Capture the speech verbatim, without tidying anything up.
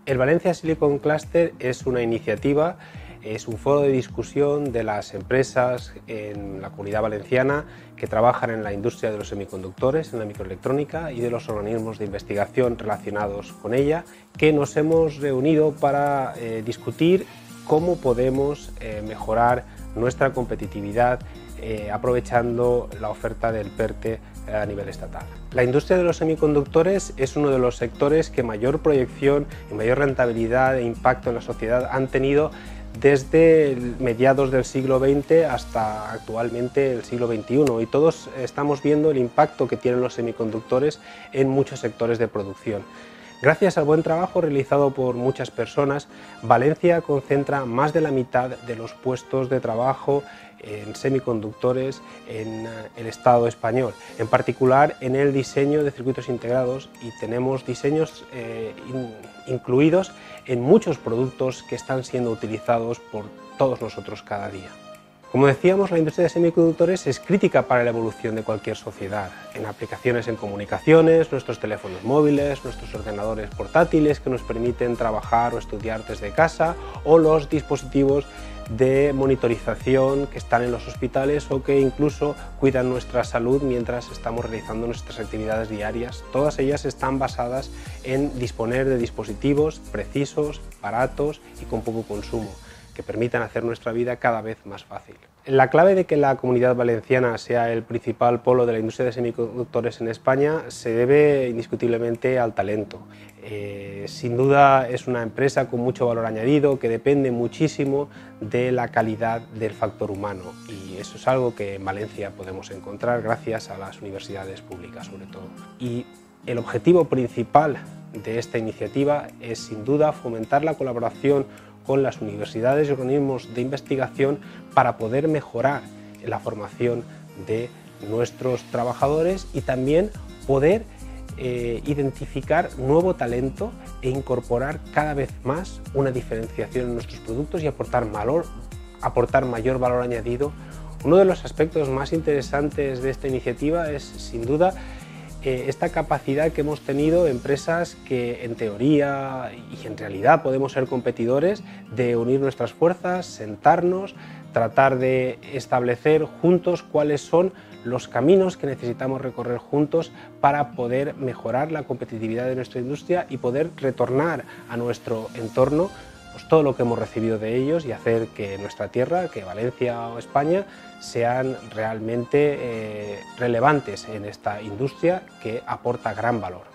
El Valencia Silicon Cluster es una iniciativa, es un foro de discusión de las empresas en la Comunidad Valenciana que trabajan en la industria de los semiconductores, en la microelectrónica y de los organismos de investigación relacionados con ella, que nos hemos reunido para eh, discutir cómo podemos eh, mejorar nuestra competitividad eh, aprovechando la oferta del PERTE a nivel estatal. La industria de los semiconductores es uno de los sectores que mayor proyección y mayor rentabilidad e impacto en la sociedad han tenido desde mediados del siglo veinte hasta actualmente el siglo veintiuno, y todos estamos viendo el impacto que tienen los semiconductores en muchos sectores de producción. Gracias al buen trabajo realizado por muchas personas, Valencia concentra más de la mitad de los puestos de trabajo en semiconductores en el Estado español, en particular en el diseño de circuitos integrados, y tenemos diseños eh, in, incluidos en muchos productos que están siendo utilizados por todos nosotros cada día. Como decíamos, la industria de semiconductores es crítica para la evolución de cualquier sociedad, en aplicaciones en comunicaciones, nuestros teléfonos móviles, nuestros ordenadores portátiles que nos permiten trabajar o estudiar desde casa, o los dispositivos de monitorización que están en los hospitales o que incluso cuidan nuestra salud mientras estamos realizando nuestras actividades diarias. Todas ellas están basadas en disponer de dispositivos precisos, baratos y con poco consumo, que permitan hacer nuestra vida cada vez más fácil. La clave de que la Comunidad Valenciana sea el principal polo de la industria de semiconductores en España se debe indiscutiblemente al talento. Eh, sin duda es una empresa con mucho valor añadido que depende muchísimo de la calidad del factor humano, y eso es algo que en Valencia podemos encontrar gracias a las universidades públicas sobre todo. Y el objetivo principal de esta iniciativa es sin duda fomentar la colaboración con las universidades y organismos de investigación para poder mejorar la formación de nuestros trabajadores y también poder eh, identificar nuevo talento e incorporar cada vez más una diferenciación en nuestros productos y aportar valor, aportar mayor valor añadido. Uno de los aspectos más interesantes de esta iniciativa es sin duda esta capacidad que hemos tenido empresas que en teoría y en realidad podemos ser competidores, de unir nuestras fuerzas, sentarnos, tratar de establecer juntos cuáles son los caminos que necesitamos recorrer juntos para poder mejorar la competitividad de nuestra industria y poder retornar a nuestro entorno pues todo lo que hemos recibido de ellos y hacer que nuestra tierra, que Valencia o España, sean realmente eh, relevantes en esta industria que aporta gran valor.